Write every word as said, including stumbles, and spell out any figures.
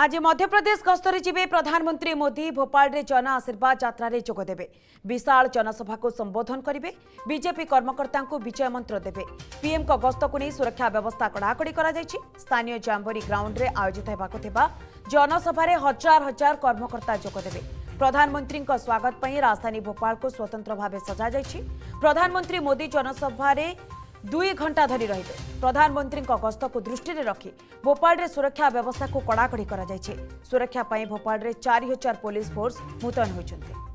आज मध्यप्रदेश गस्तरे जिबे प्रधानमंत्री मोदी भोपाल रे जन आशीर्वाद यात्रा रे जोग देबे। विशाल जनसभा को संबोधन करिवे। बीजेपी कर्मकर्ता को विजय मंत्र देबे। पीएम को गस्त को नहीं सुरक्षा व्यवस्था कड़ाकड़ी करा जायछि। स्थानीय जाम्बोरी ग्राउंड रे आयोजित हेबाको थिबा जनसभा रे हजार हजार कर्मकर्ता जोग देबे। प्रधानमंत्री को स्वागत पई राजधानी भोपाल को स्वतंत्र भाव सजा जायछि। प्रधानमंत्री मोदी जनसभा रे दुई घंटा धरी रहिबे। प्रधानमंत्री गस्त को दृष्टि में रखी भोपाल रे सुरक्षा व्यवस्था को कड़ाकड़ी करा जायछि। सुरक्षा पई भोपाल रे चार हजार पुलिस फोर्स मुतयन होइछन्ते।